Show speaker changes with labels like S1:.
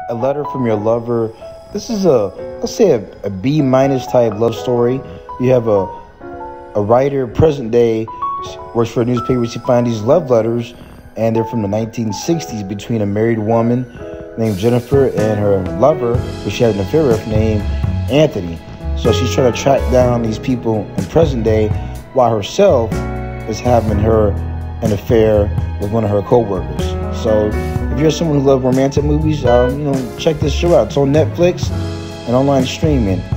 S1: A letter from your lover. This is let's say a B minus type love story. You have a writer, present day, works for a newspaper. She finds these love letters, and they're from the 1960s between a married woman named Jennifer and her lover, who she had an affair with, named Anthony. So she's trying to track down these people in present day, while herself is having an affair with one of her co-workers. So if you're someone who loves romantic movies, check this show out. It's on Netflix and online streaming.